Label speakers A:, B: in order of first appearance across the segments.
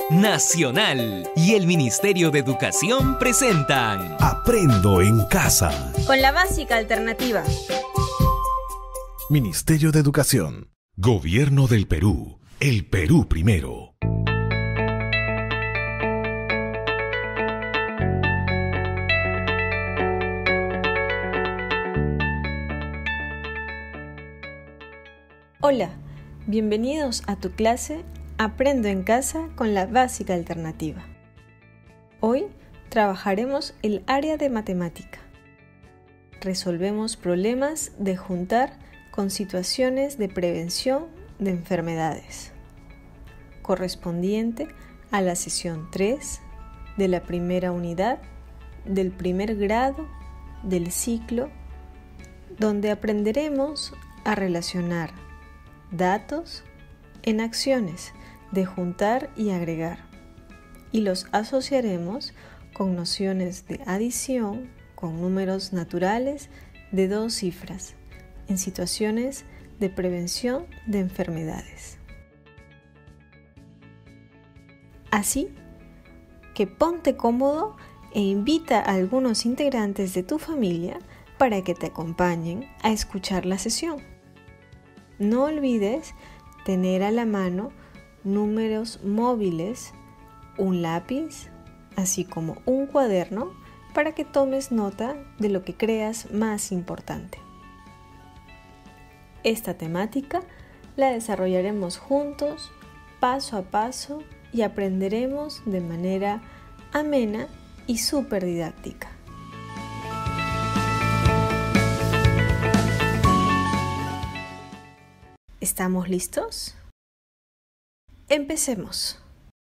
A: Nacional y el Ministerio de Educación presentan
B: Aprendo en Casa
C: con la básica alternativa.
B: Ministerio de Educación. Gobierno del Perú. El Perú primero.
C: Hola, bienvenidos a tu clase Aprendo en Casa con la básica alternativa. Hoy trabajaremos el área de matemática. Resolvemos problemas de juntar con situaciones de prevención de enfermedades, correspondiente a la sesión 3 de la primera unidad del primer grado del ciclo, donde aprenderemos a relacionar datos en acciones de juntar y agregar, y los asociaremos con nociones de adición con números naturales de 2 cifras en situaciones de prevención de enfermedades. Así que ponte cómodo e invita a algunos integrantes de tu familia para que te acompañen a escuchar la sesión. No olvides tener a la mano números móviles, un lápiz, así como un cuaderno para que tomes nota de lo que creas más importante. Esta temática la desarrollaremos juntos, paso a paso, y aprenderemos de manera amena y súper didáctica. ¿Estamos listos? Empecemos.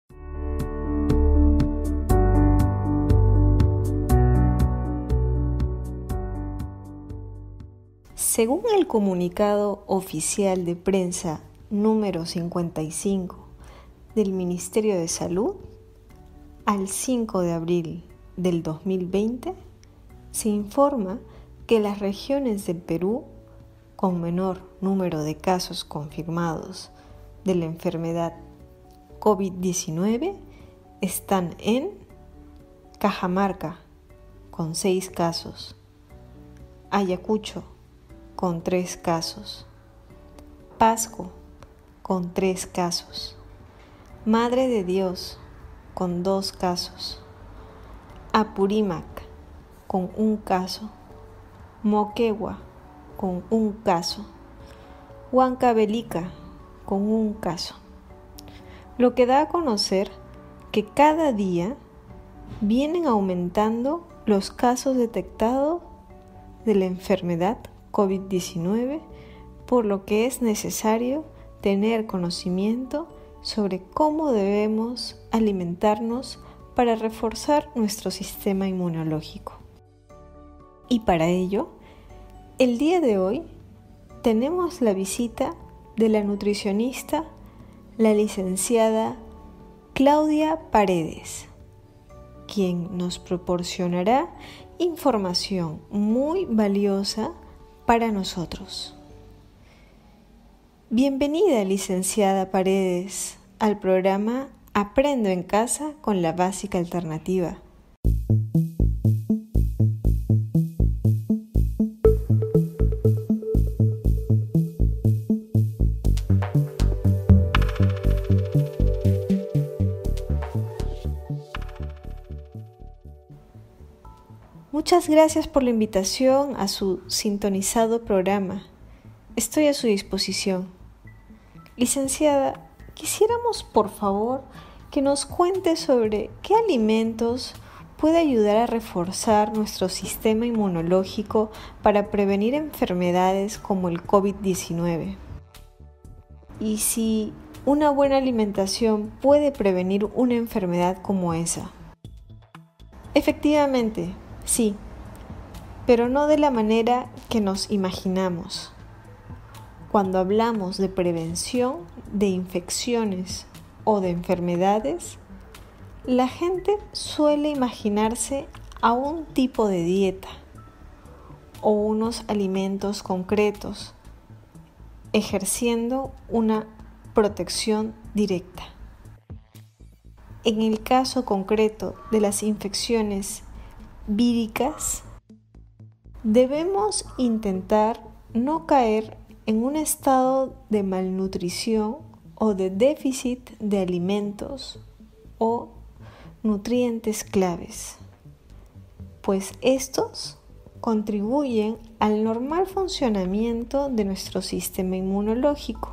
C: Según el comunicado oficial de prensa número 55 del Ministerio de Salud, al 5 de abril del 2020, se informa que las regiones del Perú con menor número de casos confirmados de la enfermedad COVID-19 están en Cajamarca, con 6 casos, Ayacucho, con 3 casos, Pasco, con 3 casos, Madre de Dios, con 2 casos, Apurímac, con 1 caso, Moquegua, con 1 caso, Huancavelica, con 1 caso, lo que da a conocer que cada día vienen aumentando los casos detectados de la enfermedad COVID-19, por lo que es necesario tener conocimiento sobre cómo debemos alimentarnos para reforzar nuestro sistema inmunológico. Y para ello, el día de hoy tenemos la visita de la nutricionista, la licenciada Claudia Paredes, quien nos proporcionará información muy valiosa para nosotros. Bienvenida, licenciada Paredes, al programa Aprendo en Casa con la básica alternativa. Muchas gracias por la invitación a su sintonizado programa. Estoy a su disposición. Licenciada, quisiéramos por favor que nos cuente sobre qué alimentos puede ayudar a reforzar nuestro sistema inmunológico para prevenir enfermedades como el COVID-19. Y si una buena alimentación puede prevenir una enfermedad como esa. Efectivamente, sí, pero no de la manera que nos imaginamos. Cuando hablamos de prevención de infecciones o de enfermedades, la gente suele imaginarse a un tipo de dieta o unos alimentos concretos, ejerciendo una protección directa. en el caso concreto de las infecciones víricas, debemos intentar no caer en un estado de malnutrición o de déficit de alimentos o nutrientes claves, pues estos contribuyen al normal funcionamiento de nuestro sistema inmunológico.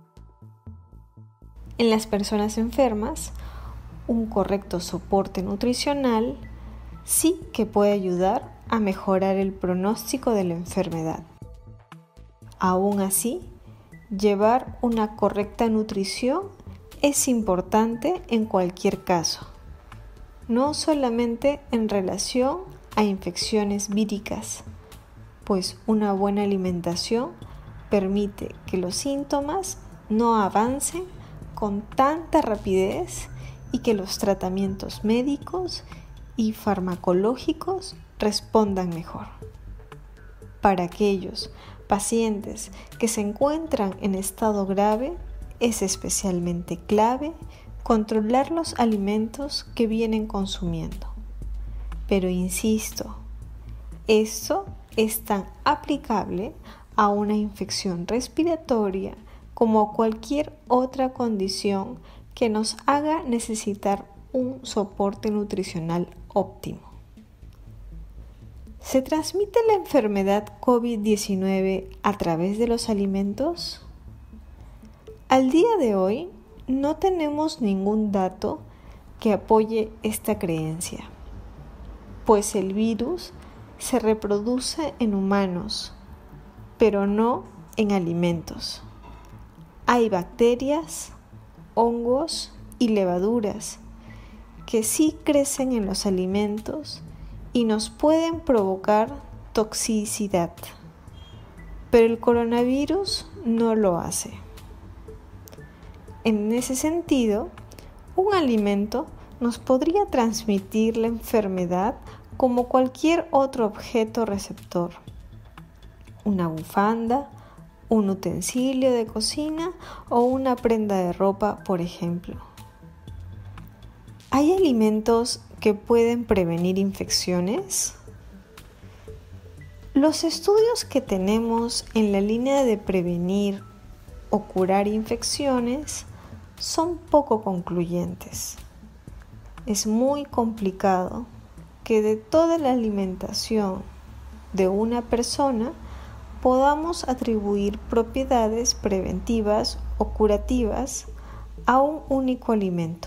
C: En las personas enfermas, un correcto soporte nutricional sí que puede ayudar a mejorar el pronóstico de la enfermedad. Aún así, llevar una correcta nutrición es importante en cualquier caso, no solamente en relación a infecciones víricas, pues una buena alimentación permite que los síntomas no avancen con tanta rapidez y que los tratamientos médicos y farmacológicos respondan mejor. Para aquellos pacientes que se encuentran en estado grave, es especialmente clave controlar los alimentos que vienen consumiendo. Pero insisto, esto es tan aplicable a una infección respiratoria como a cualquier otra condición que nos haga necesitar un soporte nutricional óptimo. ¿Se transmite la enfermedad COVID-19 a través de los alimentos? Al día de hoy no tenemos ningún dato que apoye esta creencia, pues el virus se reproduce en humanos, pero no en alimentos. Hay bacterias, hongos y levaduras que sí crecen en los alimentos y nos pueden provocar toxicidad, pero el coronavirus no lo hace. En ese sentido, un alimento nos podría transmitir la enfermedad como cualquier otro objeto receptor. Una bufanda, un utensilio de cocina o una prenda de ropa, por ejemplo. ¿Hay alimentos que pueden prevenir infecciones? Los estudios que tenemos en la línea de prevenir o curar infecciones son poco concluyentes. Es muy complicado que de toda la alimentación de una persona podamos atribuir propiedades preventivas o curativas a un único alimento.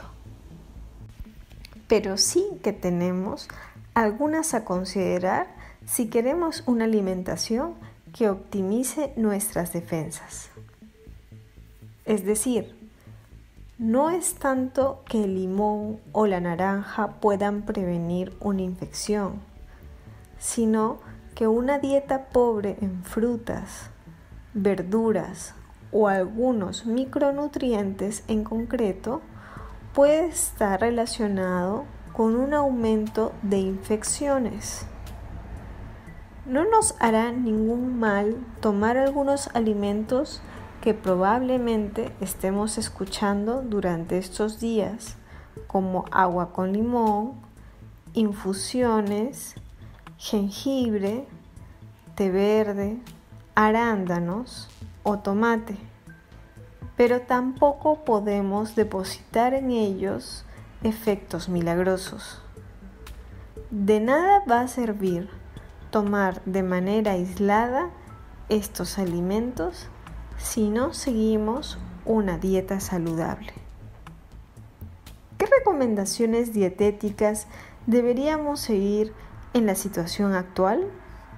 C: Pero sí que tenemos algunas a considerar si queremos una alimentación que optimice nuestras defensas. Es decir, no es tanto que el limón o la naranja puedan prevenir una infección, sino que una dieta pobre en frutas, verduras o algunos micronutrientes en concreto puede estar relacionado con un aumento de infecciones. No nos hará ningún mal tomar algunos alimentos que probablemente estemos escuchando durante estos días, como agua con limón, infusiones, jengibre, té verde, arándanos o tomate. Pero tampoco podemos depositar en ellos efectos milagrosos. De nada va a servir tomar de manera aislada estos alimentos si no seguimos una dieta saludable. ¿Qué recomendaciones dietéticas deberíamos seguir en la situación actual?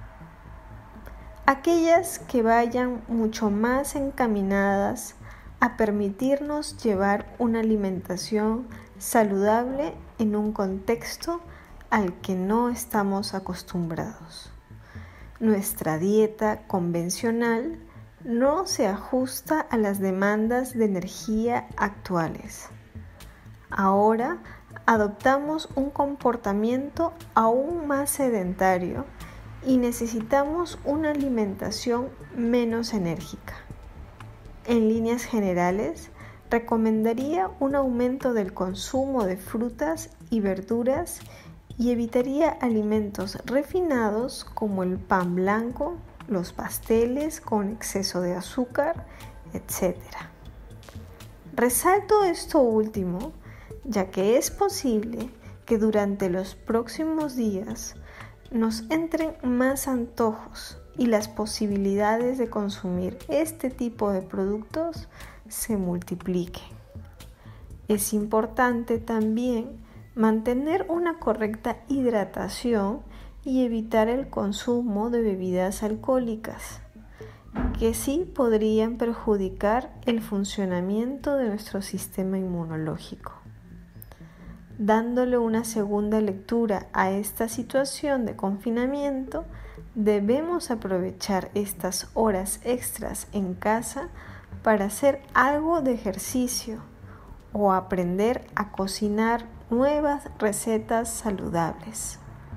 C: Aquellas que vayan mucho más encaminadas a permitirnos llevar una alimentación saludable en un contexto al que no estamos acostumbrados. Nuestra dieta convencional no se ajusta a las demandas de energía actuales. Ahora adoptamos un comportamiento aún más sedentario y necesitamos una alimentación menos enérgica. En líneas generales, recomendaría un aumento del consumo de frutas y verduras y evitaría alimentos refinados como el pan blanco, los pasteles con exceso de azúcar, etc. Resalto esto último, ya que es posible que durante los próximos días nos entren más antojos y las posibilidades de consumir este tipo de productos se multipliquen. Es importante también mantener una correcta hidratación y evitar el consumo de bebidas alcohólicas, que sí podrían perjudicar el funcionamiento de nuestro sistema inmunológico. Dándole una segunda lectura a esta situación de confinamiento, debemos aprovechar estas horas extras en casa para hacer algo de ejercicio o aprender a cocinar nuevas recetas saludables.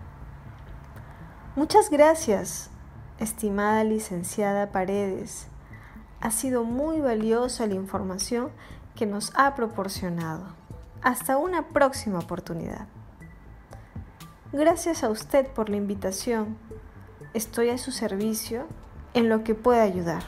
C: Muchas gracias, estimada licenciada Paredes. Ha sido muy valiosa la información que nos ha proporcionado. Hasta una próxima oportunidad. Gracias a usted por la invitación. Estoy a su servicio en lo que pueda ayudar.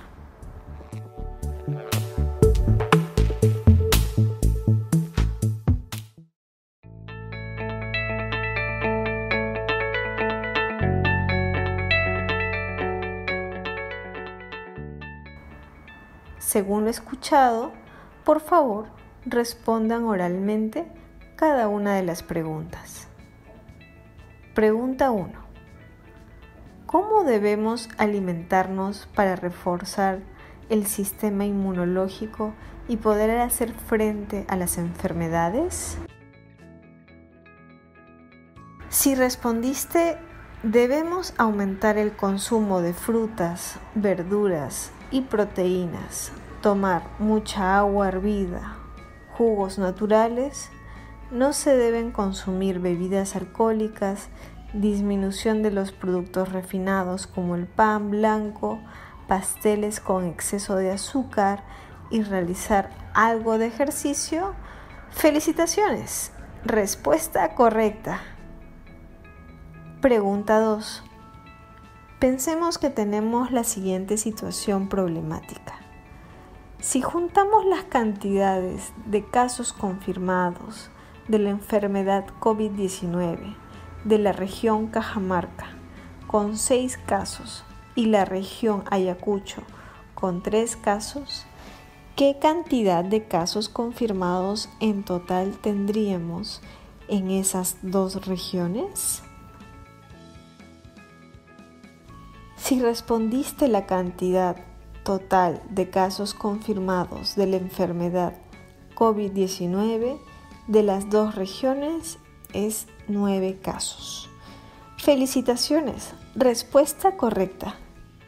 C: Según lo escuchado, por favor, respondan oralmente cada una de las preguntas. Pregunta 1. ¿Cómo debemos alimentarnos para reforzar el sistema inmunológico y poder hacer frente a las enfermedades? Si respondiste, debemos aumentar el consumo de frutas, verduras y proteínas, tomar mucha agua hervida, jugos naturales, no se deben consumir bebidas alcohólicas, disminución de los productos refinados como el pan blanco, pasteles con exceso de azúcar y realizar algo de ejercicio. ¡Felicitaciones! Respuesta correcta. Pregunta 2. Pensemos que tenemos la siguiente situación problemática. Si juntamos las cantidades de casos confirmados de la enfermedad COVID-19 de la región Cajamarca con 6 casos y la región Ayacucho con 3 casos, ¿qué cantidad de casos confirmados en total tendríamos en esas 2 regiones? Si respondiste la cantidad total de casos confirmados de la enfermedad COVID-19 de las 2 regiones es 9 casos. ¡Felicitaciones! Respuesta correcta.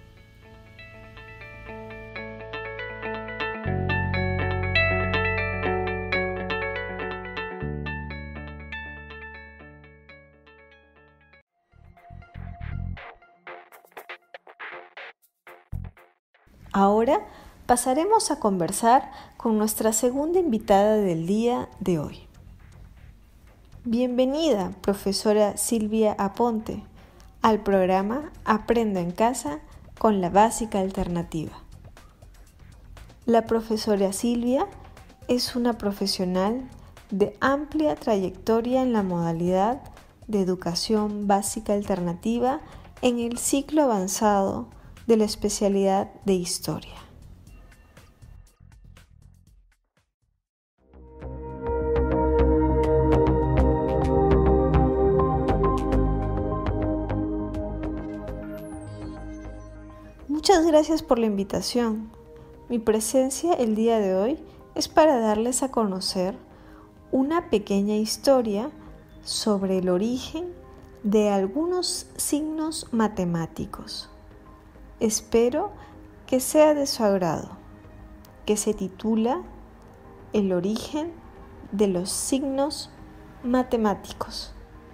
C: Ahora pasaremos a conversar con nuestra segunda invitada del día de hoy. Bienvenida, profesora Silvia Aponte, al programa Aprendo en Casa con la Básica Alternativa. La profesora Silvia es una profesional de amplia trayectoria en la modalidad de Educación Básica Alternativa en el ciclo avanzado de la especialidad de Historia. Muchas gracias por la invitación. Mi presencia el día de hoy es para darles a conocer una pequeña historia sobre el origen de algunos signos matemáticos. Espero que sea de su agrado, que se titula El origen de los signos matemáticos.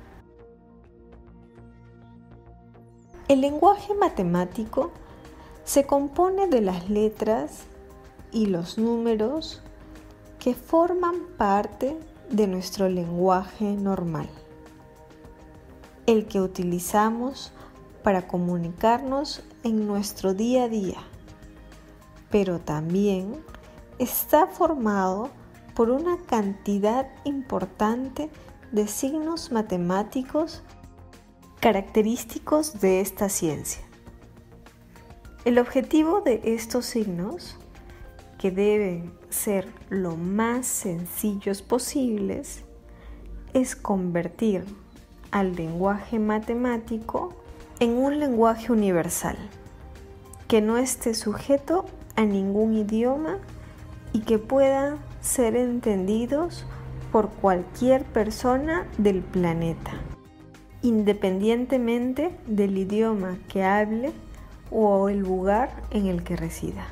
C: El lenguaje matemático se compone de las letras y los números que forman parte de nuestro lenguaje normal, el que utilizamos para comunicarnos en nuestro día a día, pero también está formado por una cantidad importante de signos matemáticos característicos de esta ciencia. El objetivo de estos signos, que deben ser lo más sencillos posibles, es convertir al lenguaje matemático en un lenguaje universal, que no esté sujeto a ningún idioma y que puedan ser entendidos por cualquier persona del planeta, independientemente del idioma que hable o el lugar en el que resida.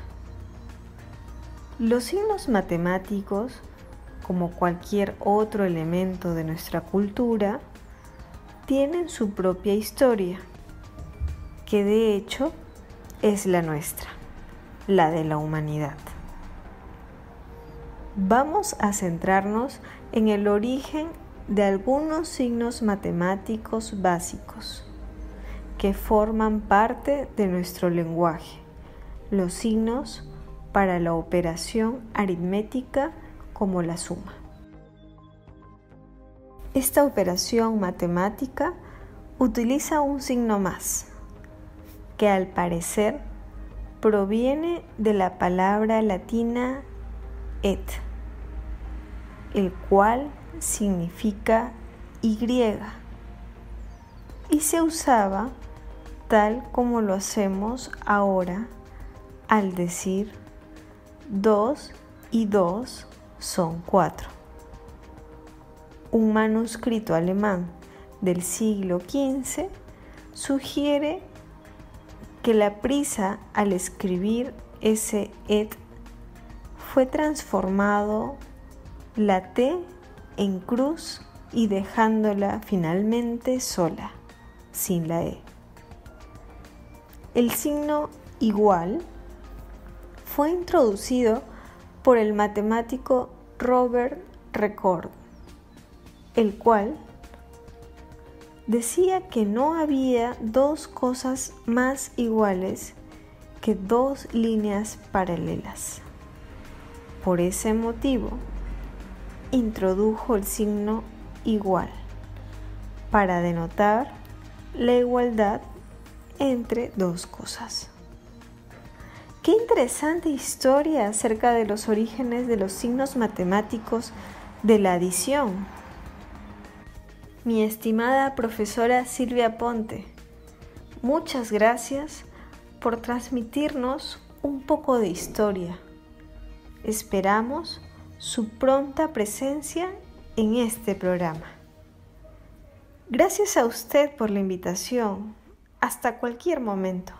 C: Los signos matemáticos, como cualquier otro elemento de nuestra cultura, tienen su propia historia, que de hecho es la nuestra, la de la humanidad. Vamos a centrarnos en el origen de algunos signos matemáticos básicos que forman parte de nuestro lenguaje, los signos para la operación aritmética como la suma. Esta operación matemática utiliza un signo más, que al parecer proviene de la palabra latina et, el cual significa Y, y se usaba tal como lo hacemos ahora al decir 2 y 2 son 4. Un manuscrito alemán del siglo XV sugiere que la prisa al escribir ese et fue transformado la T en cruz y dejándola finalmente sola, sin la E. El signo igual fue introducido por el matemático Robert Recorde, el cual decía que no había dos cosas más iguales que dos líneas paralelas. Por ese motivo, introdujo el signo igual para denotar la igualdad entre dos cosas. Qué interesante historia acerca de los orígenes de los signos matemáticos de la adición. Mi estimada profesora Silvia Ponte, muchas gracias por transmitirnos un poco de historia. Esperamos su pronta presencia en este programa. Gracias a usted por la invitación. Hasta cualquier momento.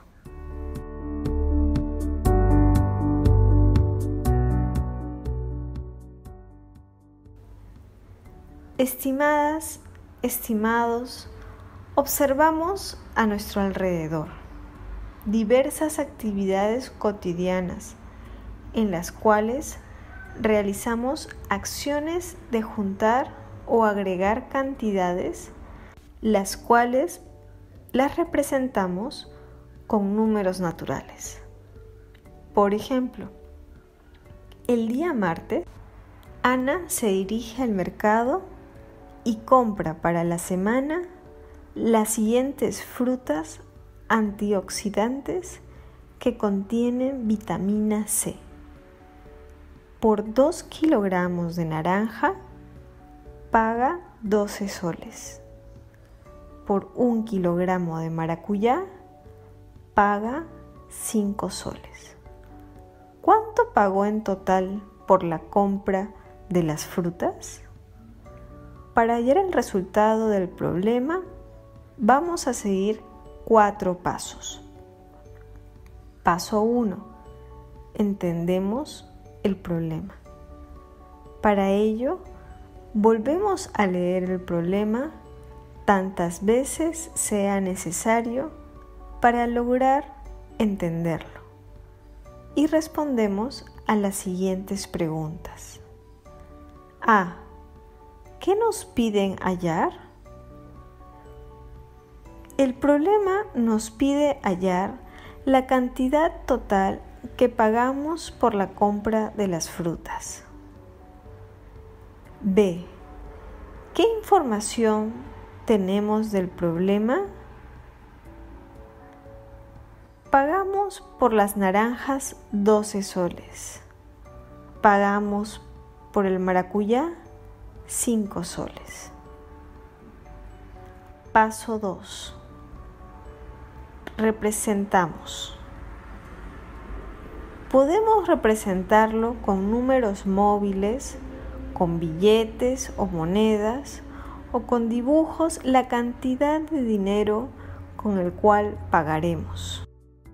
C: Estimadas, estimados, observamos a nuestro alrededor diversas actividades cotidianas en las cuales realizamos acciones de juntar o agregar cantidades, las cuales las representamos con números naturales. Por ejemplo, el día martes, Ana se dirige al mercado y compra para la semana las siguientes frutas antioxidantes que contienen vitamina C. Por 2 kilogramos de naranja, paga 12 soles. Por 1 kilogramo de maracuyá, paga 5 soles. ¿Cuánto pagó en total por la compra de las frutas? Para hallar el resultado del problema, vamos a seguir 4 pasos. Paso 1. Entendemos el problema. Para ello, volvemos a leer el problema tantas veces sea necesario para lograr entenderlo. Y respondemos a las siguientes preguntas. A. ¿Qué nos piden hallar? El problema nos pide hallar la cantidad total que pagamos por la compra de las frutas. B. ¿Qué información tenemos del problema? Pagamos por las naranjas 12 soles. Pagamos por el maracuyá 5 soles. Paso 2. Representamos. Podemos representarlo con números móviles, con billetes o monedas, o con dibujos la cantidad de dinero con el cual pagaremos.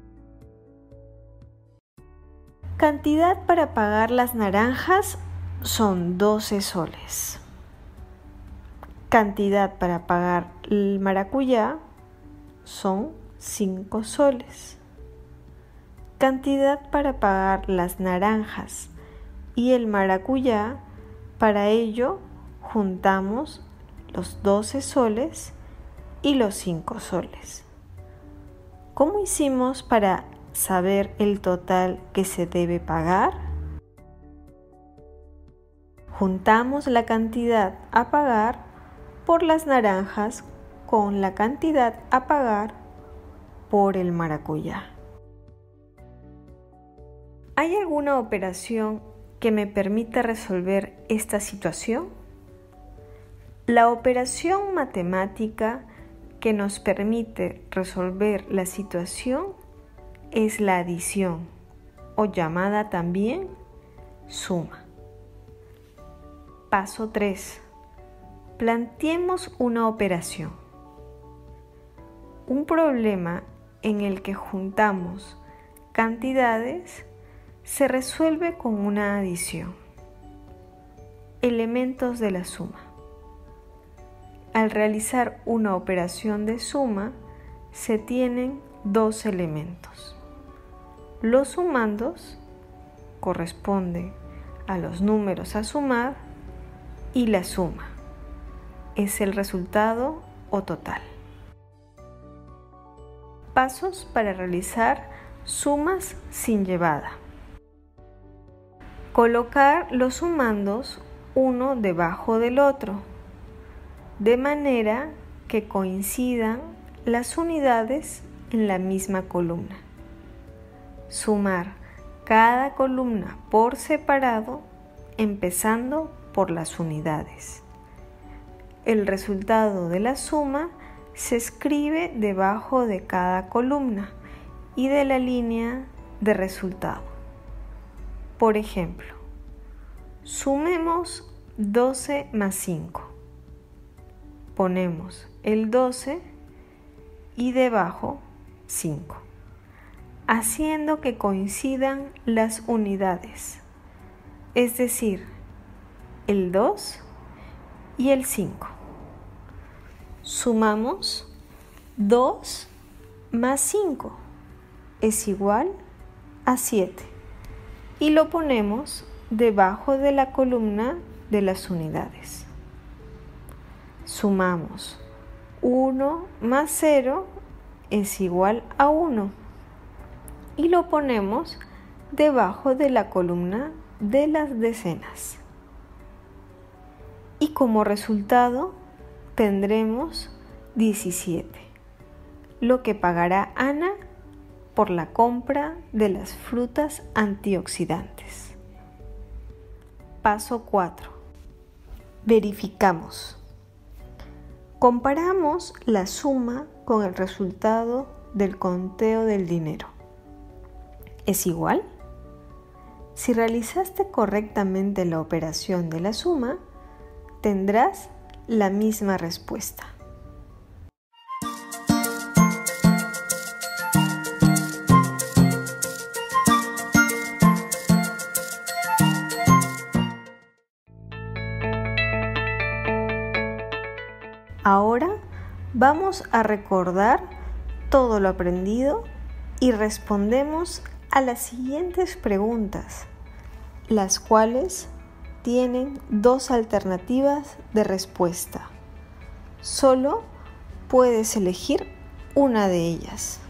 C: Cantidad para pagar las naranjas son 12 soles. Cantidad para pagar el maracuyá son 5 soles. Cantidad para pagar las naranjas y el maracuyá, para ello juntamos los 12 soles y los 5 soles. ¿Cómo hicimos para saber el total que se debe pagar? Juntamos la cantidad a pagar por las naranjas con la cantidad a pagar por el maracuyá. ¿Hay alguna operación que me permita resolver esta situación? La operación matemática que nos permite resolver la situación es la adición, o llamada también suma. Paso 3. Planteemos una operación. Un problema en el que juntamos cantidades se resuelve con una adición. Elementos de la suma. Al realizar una operación de suma, se tienen dos elementos. Los sumandos corresponden a los números a sumar y la suma es el resultado o total. Pasos para realizar sumas sin llevada. Colocar los sumandos uno debajo del otro, de manera que coincidan las unidades en la misma columna. Sumar cada columna por separado, empezando por las unidades. El resultado de la suma se escribe debajo de cada columna y de la línea de resultado. Por ejemplo, sumemos 12 más 5. Ponemos el 12 y debajo 5, haciendo que coincidan las unidades, es decir, el 2 y el 5. Sumamos 2 más 5 es igual a 7 y lo ponemos debajo de la columna de las unidades. Sumamos 1 más 0 es igual a 1 y lo ponemos debajo de la columna de las decenas. Y como resultado tendremos 17, lo que pagará Ana por la compra de las frutas antioxidantes. Paso 4. Verificamos. Comparamos la suma con el resultado del conteo del dinero. ¿Es igual? Si realizaste correctamente la operación de la suma, tendrás la misma respuesta. Ahora vamos a recordar todo lo aprendido y respondemos a las siguientes preguntas, las cuales tienen dos alternativas de respuesta. Solo puedes elegir una de ellas.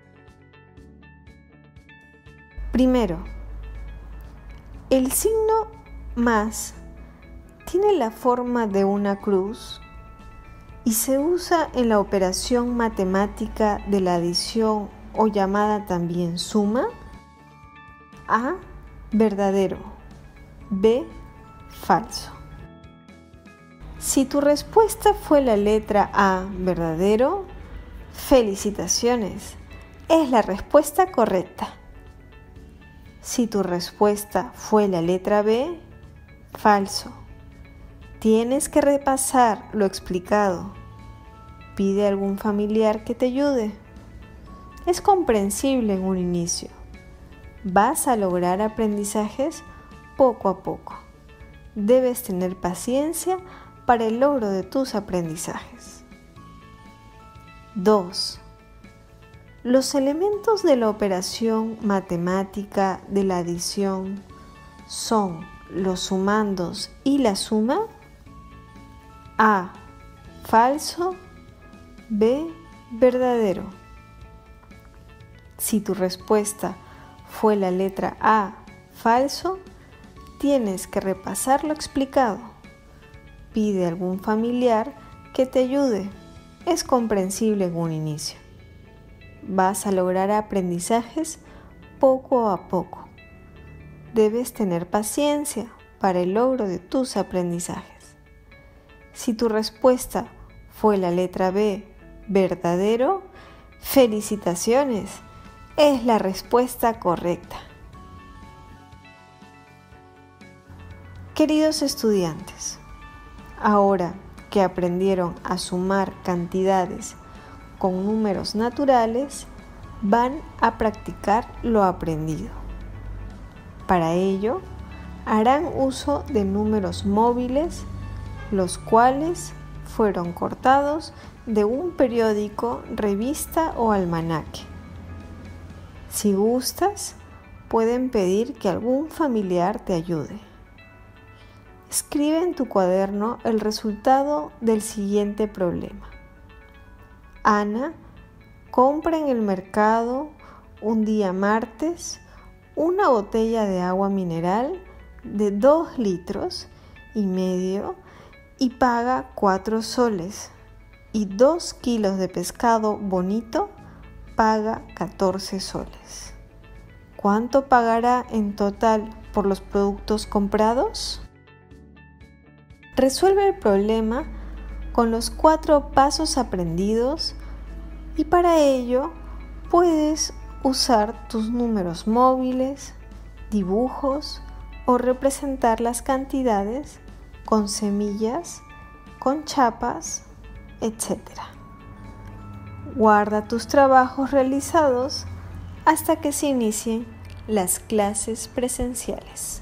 C: Primero, el signo más tiene la forma de una cruz y se usa en la operación matemática de la adición o llamada también suma. A, verdadero. B, falso. Si tu respuesta fue la letra A, verdadero, felicitaciones, es la respuesta correcta. Si tu respuesta fue la letra B, falso. Tienes que repasar lo explicado. Pide a algún familiar que te ayude. Es comprensible en un inicio. Vas a lograr aprendizajes poco a poco. Debes tener paciencia para el logro de tus aprendizajes. 2. Los elementos de la operación matemática de la adición son los sumandos y la suma. A, falso. B, verdadero. Si tu respuesta fue la letra A, falso, tienes que repasar lo explicado. Pide a algún familiar que te ayude. Es comprensible en un inicio. Vas a lograr aprendizajes poco a poco. Debes tener paciencia para el logro de tus aprendizajes. Si tu respuesta fue la letra B, verdadero, felicitaciones, es la respuesta correcta. Queridos estudiantes, ahora que aprendieron a sumar cantidades con números naturales, van a practicar lo aprendido. Para ello, harán uso de números móviles, los cuales fueron cortados de un periódico, revista o almanaque. Si gustas, pueden pedir que algún familiar te ayude. Escribe en tu cuaderno el resultado del siguiente problema. Ana compra en el mercado un día martes una botella de agua mineral de 2,5 litros y paga 4 soles, y 2 kilos de pescado bonito paga 14 soles. ¿Cuánto pagará en total por los productos comprados? Resuelve el problema con los 4 pasos aprendidos y para ello puedes usar tus números móviles, dibujos o representar las cantidades con semillas, con chapas, etc. Guarda tus trabajos realizados hasta que se inicien las clases presenciales.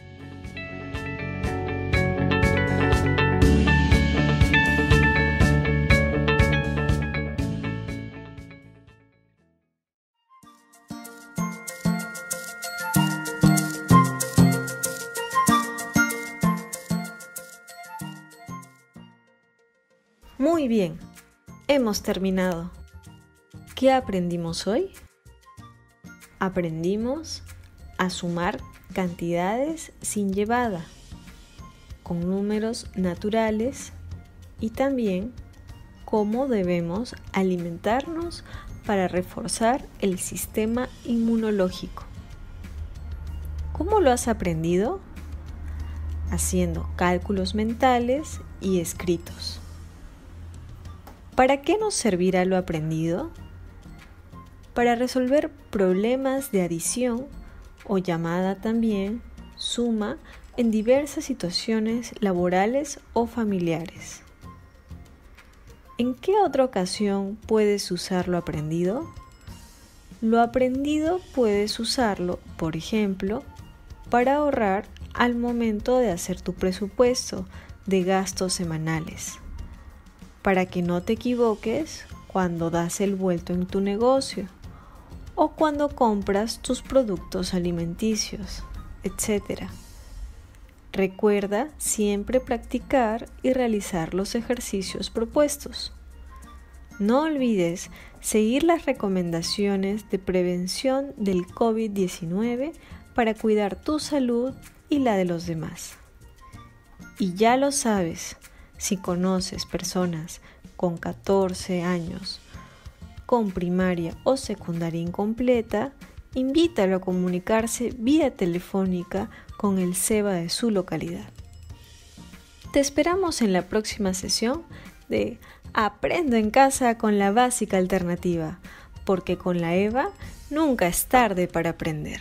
C: Muy bien, hemos terminado. ¿Qué aprendimos hoy? Aprendimos a sumar cantidades sin llevada, con números naturales y también cómo debemos alimentarnos para reforzar el sistema inmunológico. ¿Cómo lo has aprendido? Haciendo cálculos mentales y escritos. ¿Para qué nos servirá lo aprendido? Para resolver problemas de adición o llamada también suma en diversas situaciones laborales o familiares. ¿En qué otra ocasión puedes usar lo aprendido? Lo aprendido puedes usarlo, por ejemplo, para ahorrar al momento de hacer tu presupuesto de gastos semanales, para que no te equivoques cuando das el vuelto en tu negocio o cuando compras tus productos alimenticios, etc. Recuerda siempre practicar y realizar los ejercicios propuestos. No olvides seguir las recomendaciones de prevención del COVID-19 para cuidar tu salud y la de los demás. Y ya lo sabes, si conoces personas con 14 años, con primaria o secundaria incompleta, invítalo a comunicarse vía telefónica con el SEBA de su localidad. Te esperamos en la próxima sesión de Aprendo en casa con la básica alternativa, porque con la EVA nunca es tarde para aprender.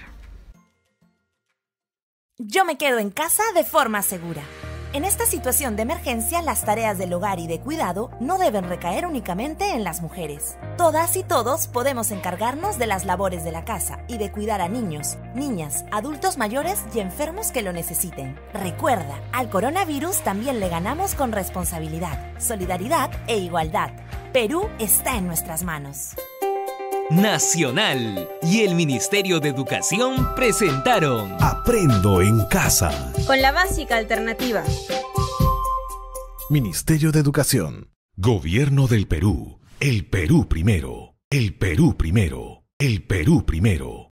D: Yo me quedo en casa de forma segura. En esta situación de emergencia, las tareas del hogar y de cuidado no deben recaer únicamente en las mujeres. Todas y todos podemos encargarnos de las labores de la casa y de cuidar a niños, niñas, adultos mayores y enfermos que lo necesiten. Recuerda, al coronavirus también le ganamos con responsabilidad, solidaridad e igualdad. Perú está en nuestras manos.
A: Nacional y el Ministerio de Educación presentaron
B: Aprendo en casa.
C: Con la básica alternativa.
B: Ministerio de Educación. Gobierno del Perú. El Perú primero. El Perú primero. El Perú primero.